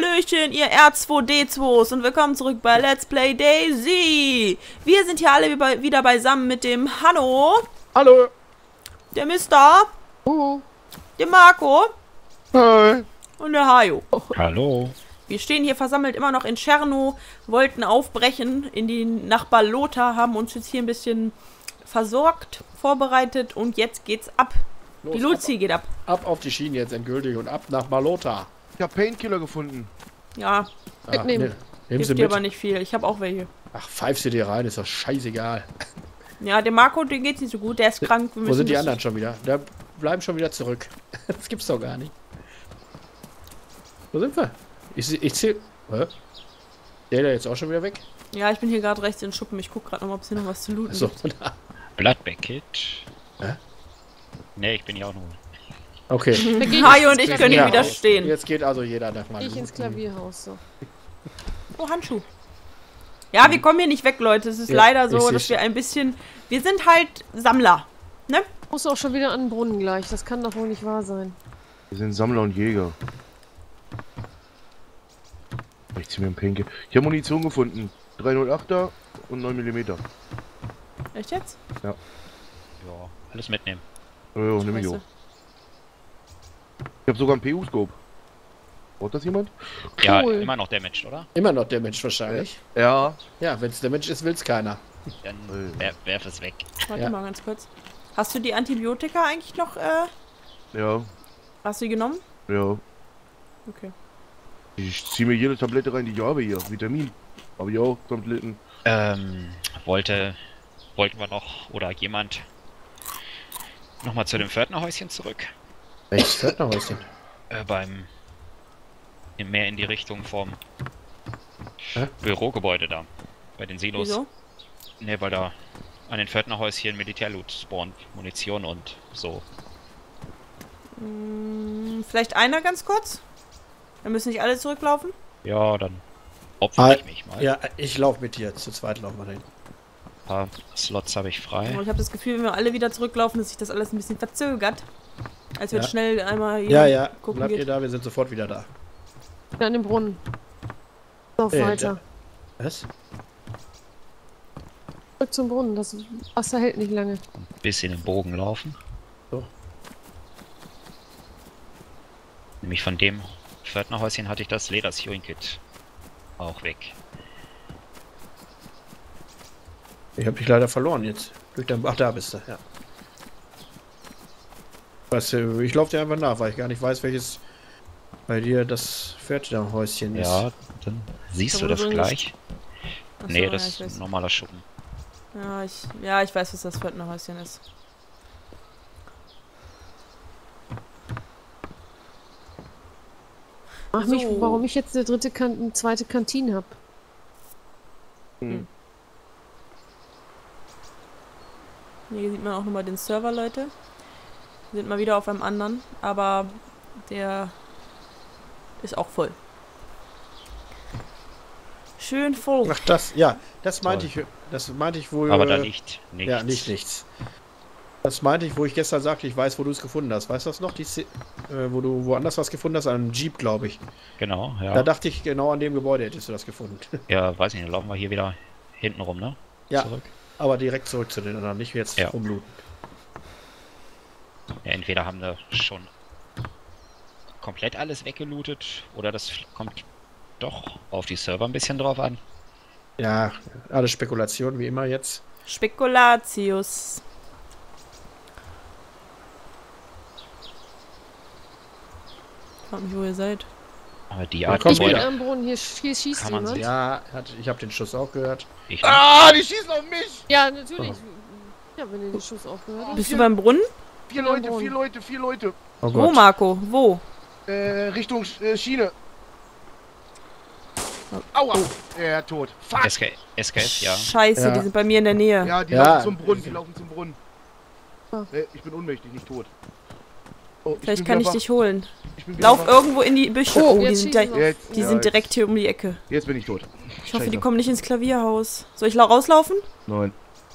Hallöchen, ihr R2D2s und willkommen zurück bei Let's Play Daisy. Wir sind hier alle wieder beisammen mit dem Hanno. Hallo. Der Mister. Dem Marco. Hi. Und der Hajo. Hallo. Wir stehen hier versammelt immer noch in Tscherno, wollten aufbrechen nach Balota, haben uns jetzt hier ein bisschen versorgt, vorbereitet und jetzt geht's ab. Los, Die Luzi geht ab. Ab auf die Schienen jetzt endgültig und ab nach Balota. Ich hab Painkiller gefunden. Ja, Nehmen Sie hilft dir mit. aber nicht viel. Ich habe auch welche. Ach, pfeifst du dir rein, ist doch scheißegal. Ja, dem Marco, dem geht's nicht so gut, der ist krank. Wir Wo müssen sind die das- anderen schon wieder? Da bleiben schon wieder zurück. Das gibt's doch gar nicht. Wo sind wir? Ich zähl... Hä? Der jetzt auch schon wieder weg? Ja, ich bin hier gerade rechts in den Schuppen. Ich guck gerade noch mal, ob es hier noch was zu looten Achso. gibt. Bloodbacket. Hä? Ne, ich bin ja auch nur. Okay. Hajo und ich können Ja, nicht widerstehen. Jetzt geht also jeder nach mal. Ich ins Klavierhaus, so. Oh, Handschuh. Ja, wir kommen hier nicht weg, Leute. Es ist Ja, leider ich so, seh's. dass wir ein bisschen... Wir sind halt Sammler, ne? Muss auch schon wieder an den Brunnen gleich. Das kann doch wohl nicht wahr sein. Wir sind Sammler und Jäger. Ich zieh mir einen Painkiller. Ich habe Munition gefunden. 308er und 9 mm. Echt jetzt? Ja, alles mitnehmen. Ja, nimm ich Scheiße. auch. Ich habe sogar einen PU-Scope. Braucht das jemand? Ja, Cool. immer noch damaged, oder? Immer noch der Mensch wahrscheinlich. Ja. Ja, wenn es der Mensch ist, will's keiner. Dann werf es weg. Warte Ja. mal ganz kurz. Hast du die Antibiotika eigentlich noch, Ja. hast du die genommen? Ja. Okay. Ich zieh mir jede Tablette rein, die ich habe hier. Vitamin. Habe ich auch Tabletten. Wollten wir noch, oder jemand, nochmal zu dem Pförtnerhäuschen zurück? Welches Pförtnerhäuschen? Mehr in die Richtung vom Hä? Bürogebäude da. Bei den Silos. Wieso? Ne, weil da an den Pförtnerhäuschen Militärloot spawnt. Munition und so. Vielleicht einer ganz kurz? Wir müssen nicht alle zurücklaufen? Ja, dann opfer ich mich mal. Ja, ich laufe mit dir. Zu zweit laufen wir dahin. Ein paar Slots habe ich frei. Aber ich habe das Gefühl, wenn wir alle wieder zurücklaufen, dass sich das alles ein bisschen verzögert. Als wir Ja. schnell einmal hier Ja, ja. gucken Bleibt ihr geht. da, wir sind sofort wieder da. Da an den Brunnen. So, weiter. Was? Zurück zum Brunnen. Das Wasser hält nicht lange. Bisschen im Bogen laufen. So. Nämlich von dem Pförtnerhäuschen hatte ich das Leder-Sewing-Kit auch weg. Ich habe dich leider verloren jetzt. Ach, da bist du, ja. Ich laufe dir einfach nach, weil ich gar nicht weiß, welches bei dir das Pförtnerhäuschen ist. Ja, dann siehst Da du das wurde gleich. Achso, Nee, ja, das ich ist ein weiß. normaler Schuppen. Ja, ich weiß, was das Pförtnerhäuschen ist. Ach mich, So. warum ich jetzt eine zweite Kantine habe. Hier sieht man auch nochmal den Server, Leute. Wir sind mal wieder auf einem anderen, aber der ist auch voll. Schön voll. Ach, das meinte ich wohl. Aber da liegt nichts. Ja, nichts. Das meinte ich, wo ich gestern sagte, ich weiß, wo du es gefunden hast. Weißt du das noch? Wo du woanders was gefunden hast? An einem Jeep, glaube ich. Genau, Da ja. dachte ich, genau an dem Gebäude hättest du das gefunden. Ja, weiß nicht, dann laufen wir hier wieder hinten rum, ne? Ja, Zurück. aber direkt zurück zu den anderen, nicht jetzt Ja. rumlooten. Ja, entweder haben wir schon komplett alles weggelootet oder das kommt doch auf die Server ein bisschen drauf an. Ja, alles Spekulation, wie immer jetzt. Spekulatius. Ich frag mich, wo ihr seid. Aber die Ja, Art komm Ich bin wieder. Gebäude, am Brunnen. Hier schießt Kann man jemand. sehen. Ja, ich habe den Schuss auch gehört. ich Ah, die schießen auf mich! Ja, natürlich. Ja, wenn ihr den Schuss aufgehört habt. Bist du beim Brunnen? Vier Leute. Oh Wo, Marco? Wo? Richtung Schiene. Aua! Tot. Fuck! SKF, ja. Scheiße, Ja. die sind bei mir in der Nähe. Ja, die Ja. laufen zum Brunnen. Ah. Ich bin ohnmächtig, nicht tot. Oh, Vielleicht bin kann ich wieder dich holen. wach. Ich bin wieder Lauf wach. irgendwo in die Büsche. Oh, Oh, die jetzt sind, schießen da, sie Jetzt, die ja, sind direkt hier um die Ecke. Jetzt bin ich tot. Ich hoffe, die Scheiße. kommen nicht ins Klavierhaus. Soll ich rauslaufen? Nein.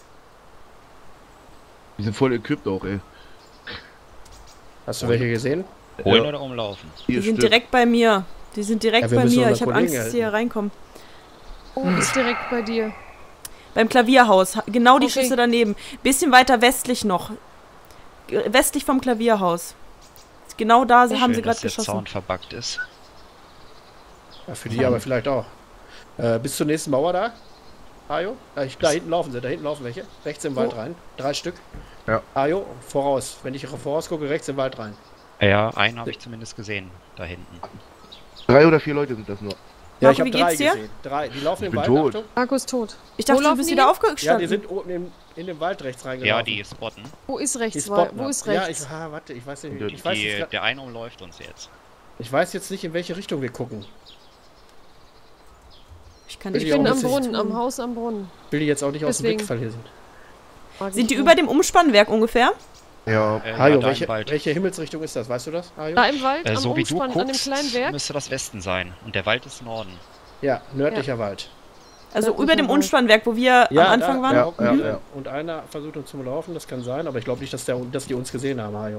Die sind voll equipped auch, ey. Hast du welche gesehen? Holen Ja. oder umlaufen? Die Hier sind stimmt. direkt bei mir. Die sind direkt Ja, wir bei müssen mir. unsere Ich habe Kollegen Angst, dass sie hier halten. reinkommen. Oh, ist direkt bei dir. Beim Klavierhaus. Genau die Okay. Schüsse daneben. Bisschen weiter westlich noch. Westlich vom Klavierhaus. Genau da haben sie Schön, gerade dass der geschossen. Zaun verbuggt ist. Ja, für die aber vielleicht auch. Bis zur nächsten Mauer da. Ajo? Da hinten laufen sie. Da hinten laufen welche. Rechts im Wald rein. 3 Stück. Ja. Ajo, voraus. Wenn ich voraus gucke, rechts im Wald rein. Ja, einen habe ich zumindest gesehen, da hinten. 3 oder 4 Leute sind das nur. Ja, Marco, ich habe wie 3 geht's dir? gesehen. 3. Die laufen im bin Wald. tot. Achtung. Marco ist tot. Ich dachte, Wo du laufen bist die wieder hin? aufgestanden. Ja, die sind oben in den Wald rechts reingelaufen. Ja, die spotten. Wo ist Die rechts? spotten Wo ab. ist Ja, rechts? warte, ich weiß nicht. Die- Ich weiß, jetzt grad, Der eine umläuft uns jetzt. ich weiß jetzt nicht, in welche Richtung wir gucken. Ich kann Ich nicht Ich bin auch am nicht Brunnen, tun. am Haus am Brunnen. Will die jetzt auch nicht aus dem Deswegen. Blick verlieren. Frag Sind ich die nur. über dem Umspannwerk ungefähr? Ja. Hajo, da im Wald. welche Himmelsrichtung ist das? Weißt du das, Hajo? Da im Wald, am So wie du Umspann, an dem guckst, kleinen Berg? müsste das Westen sein. Und der Wald ist Norden. Ja, nördlicher Wald. Also Ja, über dem sicher. Umspannwerk, wo wir am Anfang waren? Ja, Ja, mhm. ja. Und einer versucht uns zum Laufen, das kann sein, aber ich glaube nicht, dass die uns gesehen haben, Hajo.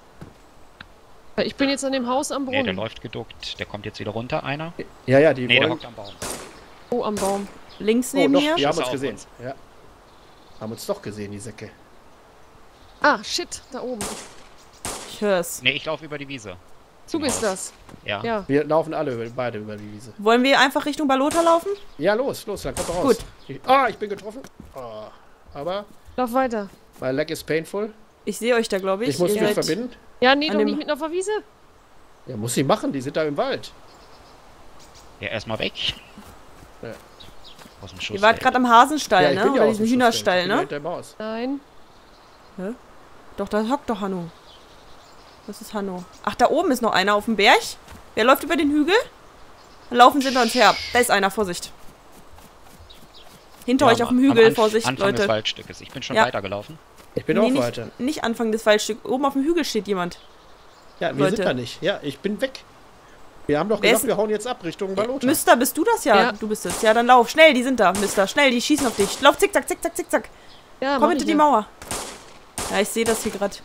Ich bin jetzt an dem Haus am Nee, der Brunnen. läuft geduckt. Der kommt jetzt wieder runter, einer. Ja, die Nee, der wollen... hockt am Baum. Oh, am Baum. Links Oh, neben doch, mir? die haben Schüsse uns auf gesehen. uns. Ja. Haben uns doch gesehen, die Säcke. Ah, shit, da oben. Ich hör's. Nee, ich laufe über die Wiese. Du Zum bist Haus. das. Ja. Ja. Wir laufen beide über die Wiese. Wollen wir einfach Richtung Balota laufen? Ja, los, dann kommt doch raus. Gut. Ich bin getroffen. Oh, aber Lauf weiter. mein Leg ist painful. Ich sehe euch da, glaube ich. Ich muss Ihr mich seid- verbinden. Ja, nee, An doch dem- nicht mitten auf der Wiese. Ja, muss sie machen, die sind da im Wald. Ja, erstmal weg. Ja. Aus dem Schuss. Ihr wart gerade am Hasenstall, ich ne? bin ja Oder aus diesen dem Schussfeld. Hühnerstall, Ich bin ja ne? hinter dem Haus. Nein. Doch, da hockt doch Hanno. Das ist Hanno. Ach, da oben ist noch einer auf dem Berg. Wer läuft über den Hügel? Dann laufen sie hinter uns her. Da ist einer, Vorsicht. Hinter euch auf dem Hügel, Vorsicht, Anfang des Leute. Waldstückes. Ich bin schon Ja. weitergelaufen. Ich bin Nee, auch nicht, weiter. nicht Anfang des Waldstücks. Oben auf dem Hügel steht jemand. Ja, wir Leute. sind da nicht. Ja, ich bin weg. Wir haben doch Wer gesagt, ist- wir hauen jetzt ab Richtung Balota. Mister, bist du das? Ja, Ja. du bist es. Ja, dann lauf. Schnell, die sind da, Mister. Schnell, die schießen auf dich. Lauf, zickzack, zickzack, zickzack. Ja, Komm mach hinter ich die ja. Mauer. Ja, ich sehe das hier gerade.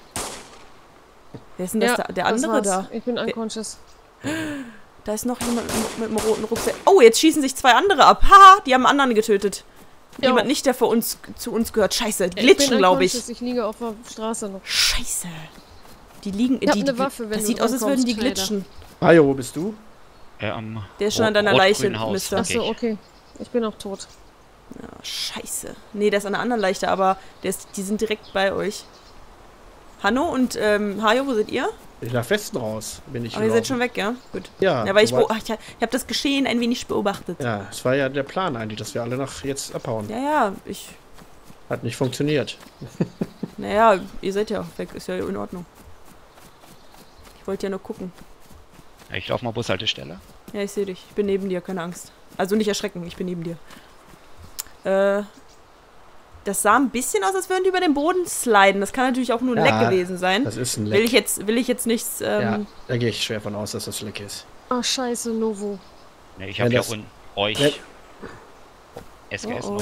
Wer ist denn das Ja, da? Der das andere war's. da. Ich bin unconscious. Da ist noch jemand mit einem roten Rucksack. Oh, jetzt schießen sich 2 andere ab. Haha, die haben einen anderen getötet. Ja. Jemand nicht, der zu uns gehört. Scheiße, die Ich glitschen, bin glaube ich. unconscious. Ich liege auf der Straße noch. Scheiße. Die liegen. Ich hab die, eine Waffe, wenn das du sieht aus, als würden die rankommst, glitschen. Hajo, wo bist du? Am Der ist schon an deiner Leiche, rot-grünen Haus. Mister. Achso, okay. Ich bin auch tot. Ja, scheiße. Nee, der ist an der anderen Leiche, aber die sind direkt bei euch. Hanno und Hajo, wo seid ihr? Ich nach Westen raus. Bin ich Aber ihr seid gelaufen. schon weg, ja? Gut. Ja, Ja, weil ich wobei- habe das Geschehen ein wenig beobachtet. Ja, es war ja der Plan eigentlich, dass wir alle nach jetzt abhauen. Ja, Hat nicht funktioniert. naja, ihr seid ja weg, ist ja in Ordnung. Ich wollte ja nur gucken. Ich laufe mal Bushaltestelle. Ja, ich sehe dich. Ich bin neben dir, keine Angst. Also nicht erschrecken, ich bin neben dir. Das sah ein bisschen aus, als würden die über den Boden sliden. Das kann natürlich auch nur ein Ja, Leck gewesen sein. Das ist ein Will Leck. ich jetzt nichts. Ja, da gehe ich schwer von aus, dass das Leck ist. Ah, scheiße, Novo. Ne, ich Wenn habe ja das- unten euch wenn- SGS Oh, oh. noch.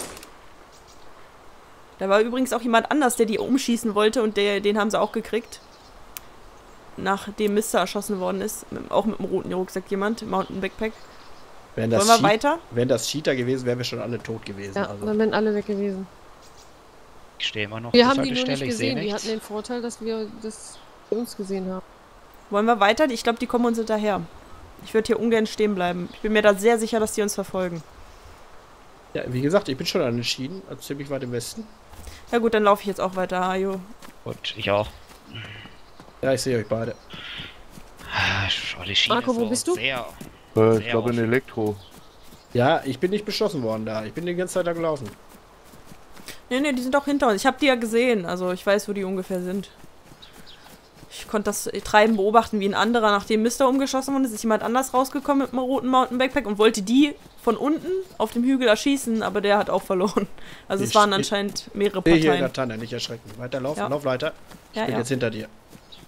Da war übrigens auch jemand anders, der die umschießen wollte und den haben sie auch gekriegt. Nachdem Mister erschossen worden ist. Auch mit dem roten Rucksack jemand. Mountain Backpack. Wenn Wollen das, wir weiter? wenn das Cheater gewesen wäre, wären wir schon alle tot gewesen. Ja, Also. dann wären alle weg gewesen. Ich stehe immer noch Wir haben die nur Bushaltestelle, nicht ich sehe gesehen. Die nichts. hatten den Vorteil, dass wir uns gesehen haben. Wollen wir weiter? Ich glaube, die kommen uns hinterher. Ich würde hier ungern stehen bleiben. Ich bin mir da sehr sicher, dass die uns verfolgen. Ja, wie gesagt, ich bin schon an den Schienen, also ziemlich weit im Westen. Ja gut, dann laufe ich jetzt auch weiter, Hajo. Gut, ich auch. Ja, ich sehe euch beide. Oh, die Schiene Marco, ist wo so bist du? Sehr, Ich Sehr glaube in offen. Elektro. Ja, ich bin nicht beschossen worden da. Ich bin die ganze Zeit da gelaufen. Nee, die sind auch hinter uns. Ich habe die ja gesehen. Also ich weiß, wo die ungefähr sind. Ich konnte das Treiben beobachten, wie ein anderer, nachdem Mister umgeschossen wurde, ist jemand anders rausgekommen mit einem roten Mountain Backpack und wollte die von unten auf dem Hügel erschießen, aber der hat auch verloren. Also es Ich- waren ich- anscheinend mehrere Sehe hier in der Parteien. Tanne, nicht erschrecken. Weiter laufen, Ja. lauf weiter. Ich Ja, bin ja. jetzt hinter dir.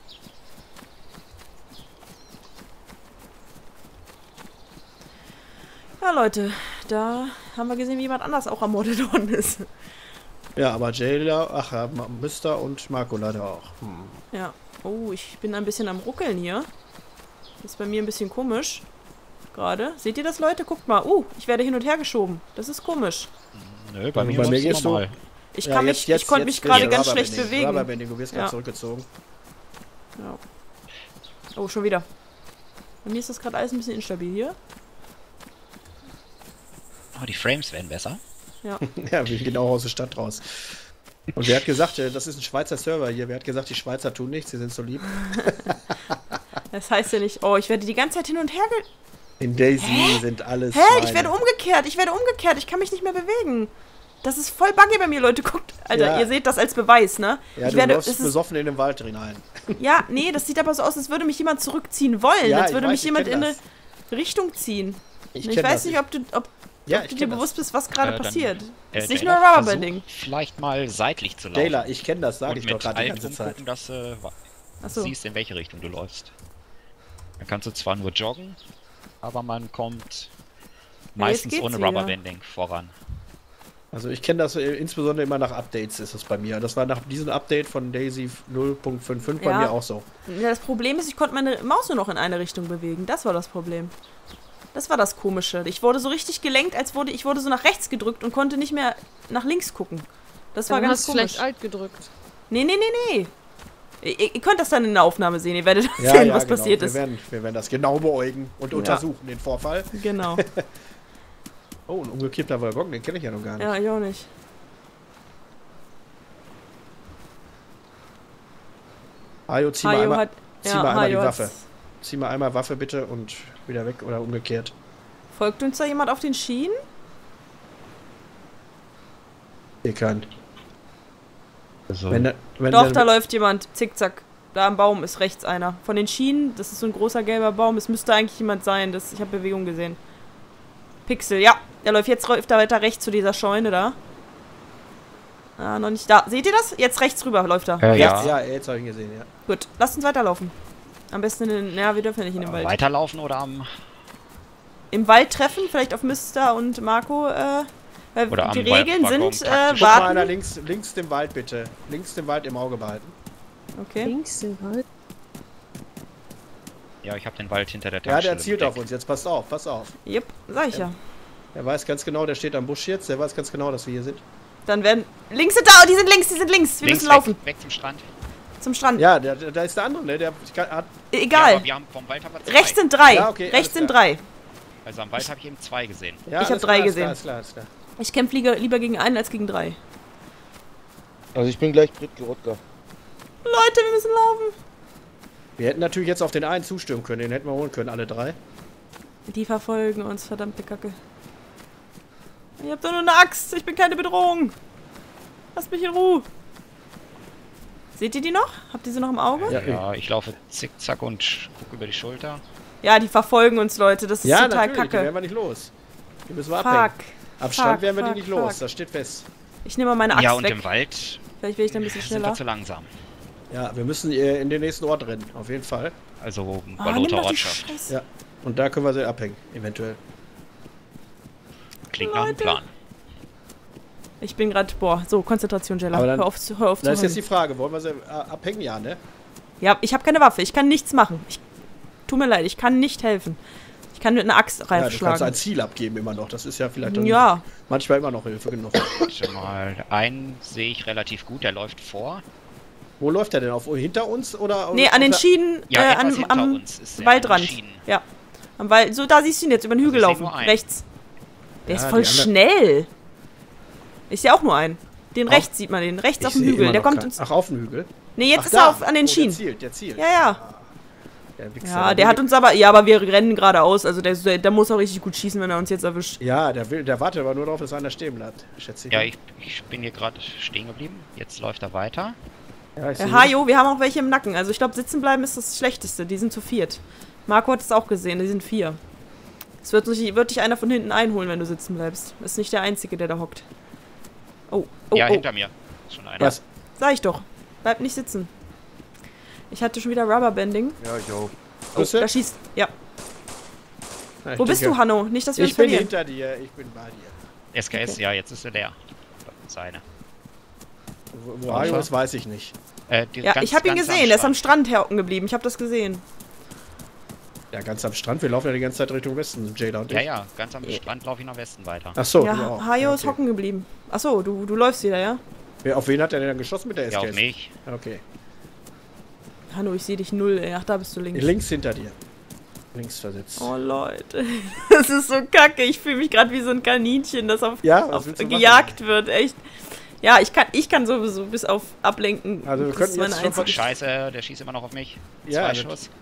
Ja, Leute, da haben wir gesehen, wie jemand anders auch ermordet worden ist. Ja, aber Jailer, ach ja, Mister und Marco leider auch. Ja. Oh, ich bin ein bisschen am Ruckeln hier. Das ist bei mir ein bisschen komisch. gerade. Seht ihr das, Leute? Guckt mal. Ich werde hin und her geschoben. Das ist komisch. Nö, bei mir bei mir ist geht's es so. normal. Ich Jetzt konnte mich gerade ganz schlecht bewegen. Rubberbanding, du wirst gerade Ja. zurückgezogen. Ja. Oh, schon wieder. Bei mir ist das gerade alles ein bisschen instabil hier. Aber die Frames werden besser. Ja. Ja, wir gehen genau aus der Stadt raus. Und wer hat gesagt, das ist ein Schweizer Server hier, wer hat gesagt, die Schweizer tun nichts, sie sind so lieb? Das heißt ja nicht, ich werde die ganze Zeit hin und her In Daisy sind alles Hä? Schweine. Ich werde umgekehrt. Ich kann mich nicht mehr bewegen. Das ist voll buggy bei mir, Leute. Guckt. Alter, Ja. ihr seht das als Beweis, ne? Ja, ich du werde, läufst besoffen in den Wald hinein. ja, nee, das sieht aber so aus, als würde mich jemand zurückziehen wollen. Ja, als ich würde weiß, mich ich jemand kenn in eine das. Richtung ziehen. Ich kenn weiß das. nicht, ob du Ja, dir kenn das. bewusst bist, was gerade Dann, passiert. Es ist nicht nur Jayla, Rubberbanding. versuch vielleicht mal seitlich zu laufen. Jayla, ich kenne das, sage Und ich doch mit gerade die Alt ganze Zeit. umgucken, dass du Achso. siehst, in welche Richtung du läufst. Dann kannst du zwar nur joggen, aber man kommt meistens geht's ohne wieder. Rubberbanding voran. Also ich kenne das insbesondere immer nach Updates ist es bei mir. Das war nach diesem Update von Daisy 0.55 bei Ja. mir auch so. Ja, das Problem ist, ich konnte meine Maus nur noch in eine Richtung bewegen. Das war das Problem. Das war das Komische. Ich wurde so richtig gelenkt, ich wurde so nach rechts gedrückt und konnte nicht mehr nach links gucken. Das war Dann ganz hast du komisch. vielleicht alt gedrückt. Nee. Ihr könnt das dann in der Aufnahme sehen. Ihr werdet Ja, sehen, ja, was genau. passiert wir ist. Werden, wir werden das genau beäugen und Ja. untersuchen, den Vorfall. Genau. Oh, ein umgekippter Waggon, den kenne ich ja noch gar nicht. Ja, ich auch nicht. Hajo, zieh mal Hajo einmal, hat... zieh mal einmal die Hajo Waffe. hat's- Zieh mal einmal Waffe bitte und wieder weg oder umgekehrt. Folgt uns da jemand auf den Schienen? Ihr könnt. Also, Wenn Doch, der- da läuft jemand. Zickzack. Da am Baum ist rechts einer. Von den Schienen, das ist so ein großer gelber Baum. Es müsste eigentlich jemand sein. Ich habe Bewegung gesehen. Pixel, ja. Der läuft jetzt da weiter rechts zu dieser Scheune da. Ah, noch nicht da. Seht ihr das? Jetzt rechts rüber läuft er. Ja, ja. jetzt habe ich ihn gesehen, ja. Gut, lasst uns weiterlaufen. Am besten in den... Ja, wir dürfen ja nicht in den Wald. Weiterlaufen oder am... Im Wald treffen, vielleicht auf Mr. und Marco. Weil Oder am die Regeln Waggon sind, taktisch. Guck mal einer warten. links dem Wald bitte. Links dem Wald im Auge behalten. Okay. Links im Wald. Ja, ich habe den Wald hinter der Ja, Tankstelle der zielt auf bedeckt. uns. Jetzt passt auf, pass auf. Yep, sag ich ja. Der weiß ganz genau, der steht am Busch jetzt. Der weiß ganz genau, dass wir hier sind. Dann werden... Links sind da! Die sind links! Wir Links müssen laufen. weg zum Strand. Zum Strand. Ja, da ist der andere, ne? Der hat. Ja, Egal. aber wir haben vom Wald haben wir zwei. Rechts sind 3. Ja, okay, Rechts alles sind klar. 3. Also am Wald habe ich eben 2 gesehen. Ja, Ich hab alles 3 klar, gesehen. Alles klar, alles klar. Ich kämpfe lieber gegen einen als gegen 3. Also ich bin gleich Brit Gerotka. Leute, wir müssen laufen. Wir hätten natürlich jetzt auf den einen zustimmen können. Den hätten wir holen können, alle 3. Die verfolgen uns, verdammte Kacke. Ich hab doch nur eine Axt. Ich bin keine Bedrohung. Lasst mich in Ruhe. Seht ihr die noch? Habt ihr sie noch im Auge? Ja, Ja, ich laufe zickzack und gucke über die Schulter. Ja, die verfolgen uns, Leute. Das ist Ja, total natürlich, die kacke. werden wir nicht los. Die müssen wir abhängen. Fuck. Am Strand Fuck, werden wir die fuck, nicht fuck. los, das steht fest. Ich nehme mal meine Axt Ja, und weg. im Wald Vielleicht will ich dann ein bisschen sind wir schneller. zu langsam. Ja, wir müssen in den nächsten Ort rennen, auf jeden Fall. Also Oh, nimm Balota doch die Ortschaft. Scheiße. Ja. Und da können wir sie abhängen, eventuell. Klingt nach einem Leute. Plan. Ich bin gerade... Boah, so, Konzentration, Jella. Aber dann- Hör auf zu Da ist jetzt die heulen. Frage, wollen wir sie abhängen? Ja, ne? Ja, ich habe keine Waffe. Ich kann nichts machen. Tut mir leid, ich kann nicht helfen. Ich kann mit einer Axt Ja, du kannst ein reinschlagen. Ziel abgeben immer noch. Das ist ja vielleicht dann Ja, manchmal immer noch Hilfe genug. Schon mal einen sehe ich relativ gut, der läuft vor. Wo läuft der denn? Hinter uns oder? nee, an den Schienen, Ja, etwas hinter am uns ist der Waldrand. an den Schienen. Ja, am Wald. So, da siehst du ihn jetzt über den Also Hügel ich seh laufen. nur einen. Rechts. Der Ja, ist voll die anderen- schnell. Ich sehe auch nur einen. Den Auch- rechts sieht man den. Rechts auf dem sehe Hügel. immer Der noch kommt keinen. uns. Ach, auf dem Hügel? Nee, jetzt Ach, ist da. er an den Oh, Schienen. Der zielt. Ja, ja. Der Wichser. Ja, der hat uns aber. Ja, aber wir rennen geradeaus. Also der muss auch richtig gut schießen, wenn er uns jetzt erwischt. Ja, der wartet aber nur darauf, dass einer stehen bleibt, schätze ich. Ja, ich bin hier gerade stehen geblieben. Jetzt läuft er weiter. Ja, ich sehe Hajo, wir haben auch welche im Nacken. Also ich glaube, sitzen bleiben ist das Schlechteste. Die sind zu 4. Marco hat es auch gesehen, die sind 4. Es wird dich einer von hinten einholen, wenn du sitzen bleibst. Ist nicht der Einzige, der da hockt. Oh, Ja, oh. hinter mir. Ist schon einer. Was? Sag ich doch. Bleib nicht sitzen. Ich hatte schon wieder Rubberbanding. Ja, ich auch. Oh, da schießt. Ja. Ja, ich Wo bist denke, du, Hanno? Nicht, dass wir uns Ich bin verlieren. hinter dir, ich bin bei dir. SKS, Okay. ja, jetzt ist er leer. Seine. Wo Hajo ist, weiß ich nicht. Ja, ich habe ihn gesehen. Er ist am Strand hocken geblieben. Ich habe das gesehen. Ja, ganz am Strand. Wir laufen ja die ganze Zeit Richtung Westen, Jada und ich. Ja, ja, ganz am Strand laufe ich nach Westen weiter. Achso, Ja, Hajo ist hocken geblieben. Achso, du läufst wieder, ja? Auf wen hat er denn dann geschossen mit der SKS? Ja, auf mich. Okay. Hanno, ich sehe dich null, ey. Ach, da bist du links. Links hinter dir. Links versetzt. Oh, Leute. Das ist so kacke. Ich fühle mich gerade wie so ein Kaninchen, das auf gejagt wird, echt. Ja, ich kann sowieso bis auf ablenken. Also wir könnten jetzt schon Scheiße, der schießt immer noch auf mich. Ja, 2 Schuss.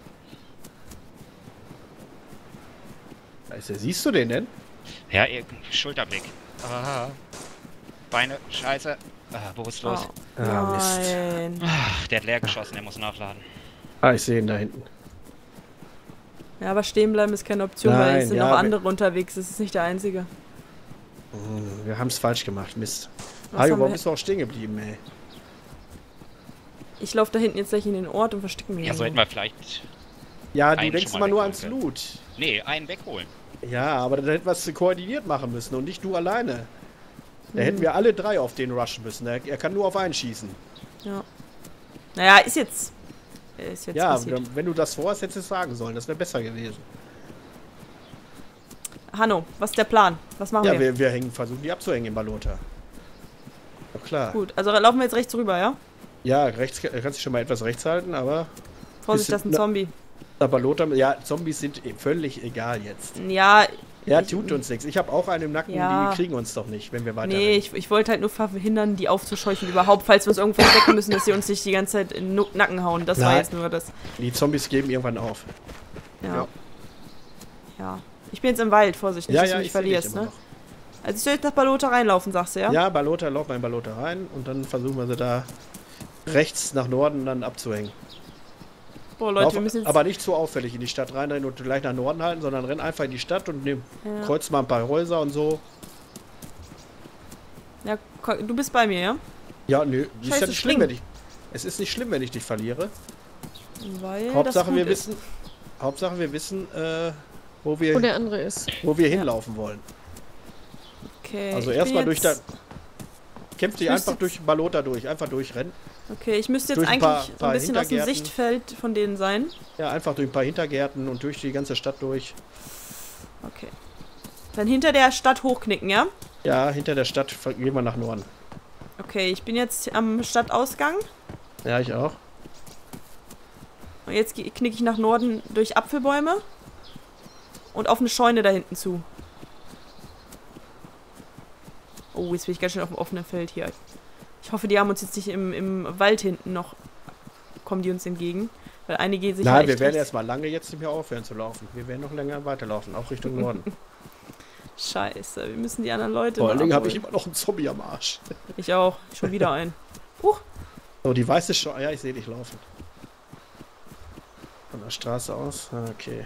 Scheiße, siehst du den denn? Ja, Schulterblick. Ah. Beine, Scheiße. Bewusstlos. Oh, Ah, Mist. nein. Ach, der hat leer geschossen, der muss nachladen. Ah, ich sehe ihn da hinten. Ja, aber stehen bleiben ist keine Option, weil Nein, es sind ja, noch andere unterwegs. Das ist nicht der einzige. Wir haben es falsch gemacht, Mist. Was Hajo, haben warum wir- bist du auch stehen geblieben, ey? Ich laufe da hinten jetzt gleich in den Ort und verstecke mich. Ja, irgendwo. sollten wir vielleicht... Ja, du Einen denkst schon mal immer nur wegholen ans Loot. Nee, einen wegholen. Ja, aber dann hätten wir es koordiniert machen müssen und nicht du alleine. Da hätten wir alle 3 auf den rushen müssen. Er kann nur auf einen schießen. Ja. Naja, ist jetzt Ja, passiert. wenn du das vorhast, hättest du es sagen sollen. Das wäre besser gewesen. Hanno, was ist der Plan? Was machen Ja, wir? wir versuchen die abzuhängen im Balota. Doch klar. Gut, also laufen wir jetzt rechts rüber, ja? Ja, rechts kannst du schon mal etwas rechts halten, aber Vorsicht, das ist ein Zombie. der Balota, ja, Zombies sind völlig egal jetzt. Ja, Ja, Ich- tut uns nichts. Ich habe auch einen im Nacken, Ja. die kriegen uns doch nicht, wenn wir weiter nee, ich wollte halt nur verhindern, die aufzuscheuchen überhaupt, falls wir uns irgendwo verstecken müssen, dass sie uns nicht die ganze Zeit in den Nacken hauen. Das war Nein. jetzt nur das. Die Zombies geben irgendwann auf. Ja. Ja. Ich bin jetzt im Wald, Vorsicht, nicht, dass du mich ich seh dich verlierst, immer ne? noch. Also ich soll jetzt nach Balota reinlaufen, sagst du, ja? Ja, Balota, lauf mal in Balota rein und dann versuchen wir sie da rechts nach Norden dann abzuhängen. Boah, Leute, Lauf, wir müssen jetzt... aber nicht zu auffällig in die Stadt reinrennen und gleich nach Norden halten, sondern renn einfach in die Stadt und Ja. kreuz mal ein paar Häuser und so. Ja, du bist bei mir, ja? Ja, nö, ist ja Scheiße, nicht schlimm, spring. wenn ich. Es ist nicht schlimm, wenn ich dich verliere. Weil Hauptsache das wir gut ist. wissen, wo Wo wir der andere ist. hinlaufen wollen. Okay, Also ich erstmal bin durch da. jetzt- Kämpf dich Ich müsste einfach durch Balota durch, einfach durchrennen. Okay, ich müsste jetzt durch ein eigentlich paar so ein bisschen aus dem Hintergärten. Sichtfeld von denen sein. Ja, einfach durch ein paar Hintergärten und durch die ganze Stadt durch. Okay. Dann hinter der Stadt hochknicken, ja? Ja, hinter der Stadt gehen wir nach Norden. Okay, ich bin jetzt am Stadtausgang. Ja, ich auch. Und jetzt knicke ich nach Norden durch Apfelbäume. Und auf eine Scheune da hinten zu. Oh, jetzt bin ich ganz schön auf dem offenen Feld hier. Ich hoffe, die haben uns jetzt nicht im Wald hinten noch... Kommen die uns entgegen? Weil einige sich Nein, ja wir echt werden rechts- erstmal lange jetzt nicht mehr aufhören zu laufen. Wir werden noch länger weiterlaufen, auch Richtung Norden. Scheiße, wir müssen die anderen Leute Vor allen noch Dingen habe ich abholen. immer noch einen Zombie am Arsch. Ich auch. Schon wieder ein. So, die weiße schon. Ja, ich sehe dich laufen. Von der Straße aus. Okay.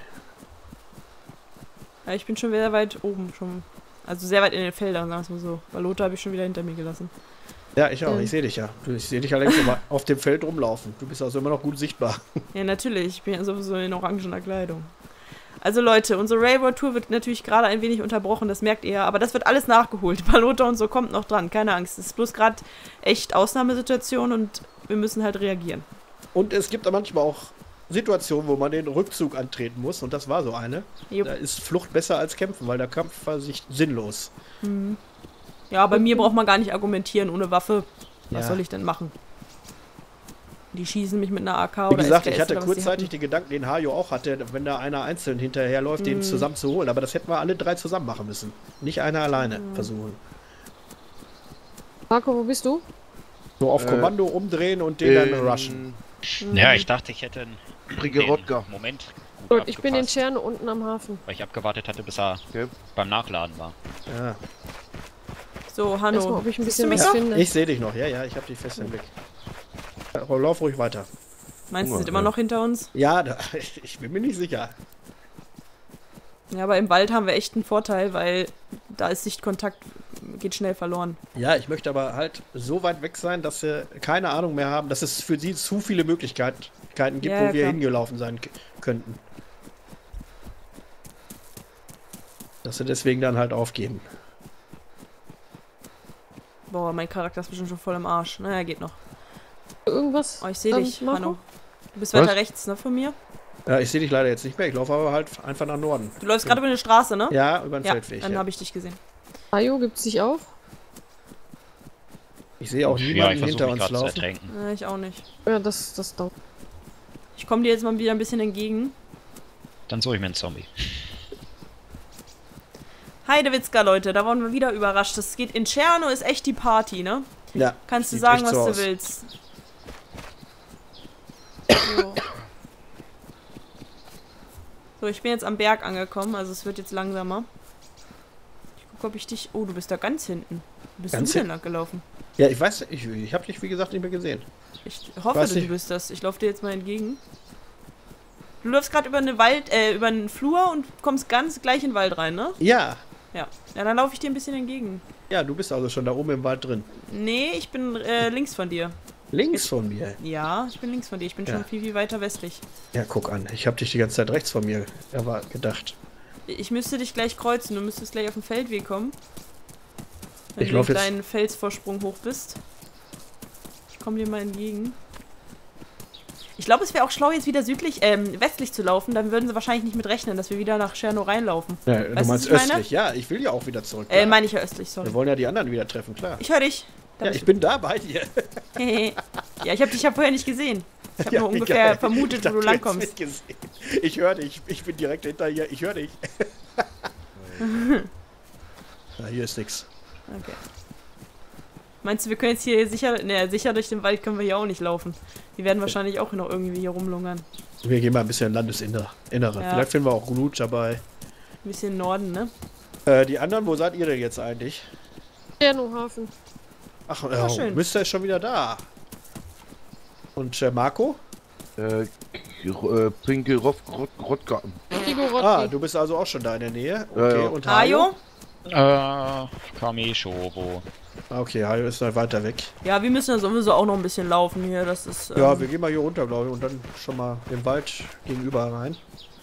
Ja, ich bin schon sehr weit oben. Also sehr weit in den Feldern, sagen wir mal so. Balota habe ich schon wieder hinter mir gelassen. Ja, ich auch. Ich sehe dich ja. Ich sehe dich allerdings immer auf dem Feld rumlaufen. Du bist also immer noch gut sichtbar. Ja, natürlich. Ich bin ja sowieso in orangener Kleidung. Also Leute, unsere Railroad-Tour wird natürlich gerade ein wenig unterbrochen, das merkt ihr. Aber das wird alles nachgeholt. Balota und so kommt noch dran, keine Angst. Es ist bloß gerade echt Ausnahmesituation und wir müssen halt reagieren. Und es gibt da manchmal auch Situationen, wo man den Rückzug antreten muss. Und das war so eine. Jupp. Da ist Flucht besser als Kämpfen, weil der Kampf war sich sinnlos. Ja, bei mir braucht man gar nicht argumentieren ohne Waffe. Was Ja. soll ich denn machen? Die schießen mich mit einer AK Wie oder gesagt, SKS ich hatte oder was sie kurzzeitig hatten. den Gedanken, den Hajo auch hatte, wenn da einer einzeln hinterherläuft, den zusammen zu holen. Aber das hätten wir alle 3 zusammen machen müssen. Nicht einer alleine versuchen. Marco, wo bist du? So auf Kommando umdrehen und den dann rushen. Ja, ich dachte, ich hätte einen Brigerodka. Moment Gut, ich bin in abgepasst, Tscherne unten am Hafen. weil ich abgewartet hatte, bis er Okay. beim Nachladen war. Ja. So, Erstmal, Hanno. ob ich ein Siehst du bisschen mich was noch? finde. Ich sehe dich noch. Ja, ja, ich habe dich fest im Blick. Ja, lauf ruhig weiter. Meinst du, Hunger, sind immer ja. noch hinter uns? Ja, ich bin mir nicht sicher. Ja, aber im Wald haben wir echt einen Vorteil, weil da ist Sichtkontakt, geht schnell verloren. Ja, ich möchte aber halt so weit weg sein, dass sie keine Ahnung mehr haben, dass es für sie zu viele Möglichkeiten gibt, Ja, wo wir klar. hingelaufen sein könnten. Dass sie deswegen dann halt aufgeben. Boah, mein Charakter ist bestimmt schon voll im Arsch. Naja, geht noch. Irgendwas? Oh, ich sehe dich, Marco? Hanno. Du bist Was? weiter rechts, ne, von mir? Ja, ich sehe dich leider jetzt nicht mehr. Ich laufe aber halt einfach nach Norden. Du läufst gerade über eine Straße, ne? Ja, über den Ja, Feldweg. dann Ja. habe ich dich gesehen. Ayo, gibt's dich auch? Ich sehe auch Ja, niemanden ich hinter versuche mich uns gerade zu laufen. ertränken. Ich auch nicht. Ja, das dauert. Ich komme dir jetzt mal wieder ein bisschen entgegen. Dann suche ich mir einen Zombie. Heidewitzka, Leute, da waren wir wieder überrascht. Das geht in Tscherno, ist echt die Party, ne? Ja. Kannst du sieht sagen, echt was so du aus. willst. So. So, ich bin jetzt am Berg angekommen, also es wird jetzt langsamer. Ich gucke, ob ich dich... Oh, du bist da ganz hinten. Wo bist Ganz du denn hin- lang gelaufen? Ja, ich weiß, ich habe dich wie gesagt nicht mehr gesehen. Ich hoffe, Weiß du nicht. bist das. Ich laufe dir jetzt mal entgegen. Du läufst gerade über über einen Flur und kommst ganz gleich in den Wald rein, ne? Ja. Ja. Ja, dann laufe ich dir ein bisschen entgegen. Ja, du bist also schon da oben im Wald drin. Nee, ich bin links von dir. Links von mir. Ja, ich bin links von dir. Ich bin Ja. schon viel, viel weiter westlich. Ja, guck an. Ich habe dich die ganze Zeit rechts von mir gedacht. Ich müsste dich gleich kreuzen. Du müsstest gleich auf den Feldweg kommen. Wenn Ich du lauf den jetzt- kleinen Felsvorsprung hoch bist. Ich komme dir mal entgegen. Ich glaube, es wäre auch schlau, jetzt wieder westlich zu laufen. Dann würden sie wahrscheinlich nicht mit rechnen, dass wir wieder nach Tscherno reinlaufen. Ja, du Weißt du, meinst was ich meine? östlich. Ja, ich will ja auch wieder zurück. klar. Meine ich ja östlich, sorry. Wir wollen ja die anderen wieder treffen, klar. Ich höre dich. Da Ja, bist ich bin da bei dir. du. Ja, ich habe dich ja vorher nicht gesehen. Ich habe Ja, nur wie ungefähr geil. vermutet, Ich wo du dachte, jetzt langkommst. wird gesehen. Ich höre dich. Ich bin direkt hinter dir. Ich höre dich. Ja, hier ist nix. Okay. Meinst du, wir können jetzt hier sicher... Ne, sicher durch den Wald können wir hier auch nicht laufen. Die werden wahrscheinlich auch noch irgendwie hier rumlungern. Wir gehen mal ein bisschen Landesinnere. Ja. Vielleicht finden wir auch Glut dabei. Ein bisschen Norden, ne? Die anderen, wo seid ihr denn jetzt eigentlich? Tscherno-Hafen. Ach, schön. Mr. ist schon wieder da. Und Marco? Pinke Rottgarten. Igo Rotki. Ah, du bist also auch schon da in der Nähe. Okay, ja. und Hajo? Kame Shobo. Ah, okay, Hajo ist noch weiter weg. Ja, wir müssen ja sowieso auch noch ein bisschen laufen hier. Das ist... Ja, wir gehen mal hier runter, glaube ich, und dann schon mal den Wald gegenüber rein.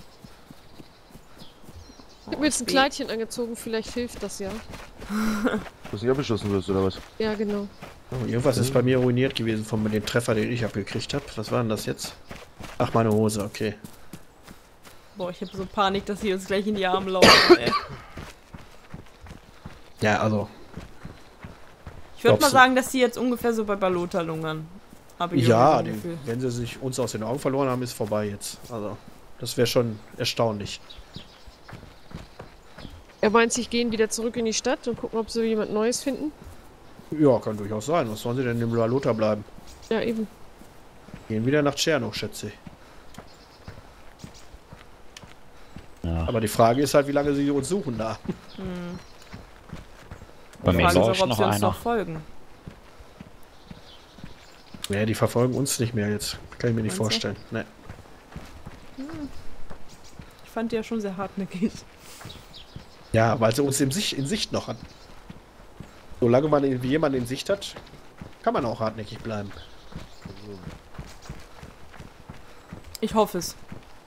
Ich hab mir jetzt ein Kleidchen angezogen, vielleicht hilft das ja. Was nicht abgeschossen wirst, oder was? Ja, genau. Oh, irgendwas ist bei mir ruiniert gewesen von dem Treffer, den ich abgekriegt habe. Was war denn das jetzt? Ach, meine Hose, okay. Boah, ich habe so Panik, dass sie uns gleich in die Arme laufen, ey. Ja, also. Ich würde mal Glaubst du? sagen, dass die jetzt ungefähr so bei Balota lungern. Hab ich Ja, irgendwie so ein Gefühl. wenn sie sich uns aus den Augen verloren haben, ist vorbei jetzt. Also, das wäre schon erstaunlich. Er meint, sie gehen wieder zurück in die Stadt und gucken, ob sie jemand Neues finden. Ja, kann durchaus sein. Was sollen sie denn im Balota bleiben? Ja, eben. Gehen wieder nach Tscherno, schätze ich. Ja. Aber die Frage ist halt, wie lange sie uns suchen da. Bei Die mir Frage ist läuft auch, ob noch sie uns einer. noch folgen. Ja, die verfolgen uns nicht mehr jetzt. Kann ich mir nicht Meinst du? vorstellen. Nee. Ich fand die ja schon sehr hartnäckig. Ja, weil sie uns in Sicht noch hatten. Solange man jemanden in Sicht hat, kann man auch hartnäckig bleiben. Ich hoffe es.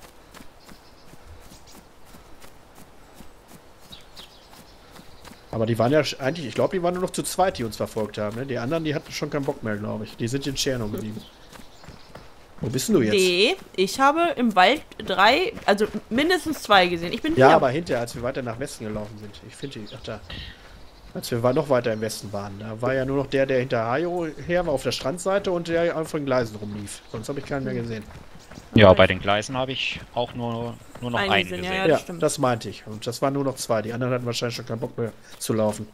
Aber die waren ja eigentlich, ich glaube, die waren nur noch zu zweit, die uns verfolgt haben. Ne? Die anderen, die hatten schon keinen Bock mehr, glaube ich. Die sind in Tscherno geblieben. Wo bist denn du jetzt? Nee, ich habe im Wald 3, also mindestens 2 gesehen. Ich bin Ja, hier. aber hinterher, als wir weiter nach Westen gelaufen sind. Ich finde die, ach da. Als wir noch weiter im Westen waren. Da war ja nur noch der hinter Hajo her war auf der Strandseite und der auf den Gleisen rumlief. Sonst habe ich keinen mehr gesehen. Ja, bei den Gleisen habe ich auch nur noch Einen einen gesehen, gesehen. ja, Ja, das stimmt. das meinte ich. Und das waren nur noch 2. Die anderen hatten wahrscheinlich schon keinen Bock mehr zu laufen.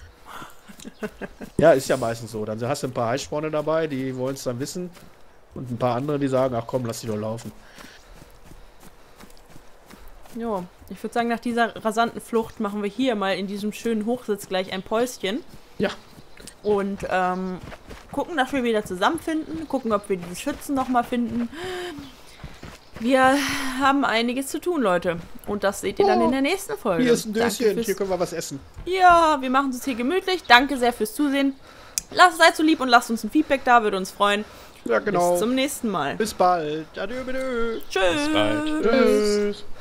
Ja, ist ja meistens so. Dann hast du ein paar Heißsporne dabei, die wollen es dann wissen. Und ein paar andere, die sagen, ach komm, lass die doch laufen. Jo, ich würde sagen, nach dieser rasanten Flucht machen wir hier mal in diesem schönen Hochsitz gleich ein Päuschen. Ja. Und gucken, dass wir wieder zusammenfinden. Gucken, ob wir diese Schützen nochmal finden. Wir haben einiges zu tun, Leute. Und das seht ihr dann in der nächsten Folge. Hier ist ein Danke Döschen, fürs- hier können wir was essen. Ja, wir machen es hier gemütlich. Danke sehr fürs Zusehen. Seid so lieb und lasst uns ein Feedback da, würde uns freuen. Ja, genau. Bis zum nächsten Mal. Bis bald. Adieu, bitte. Tschüss. Bis bald. Tschüss.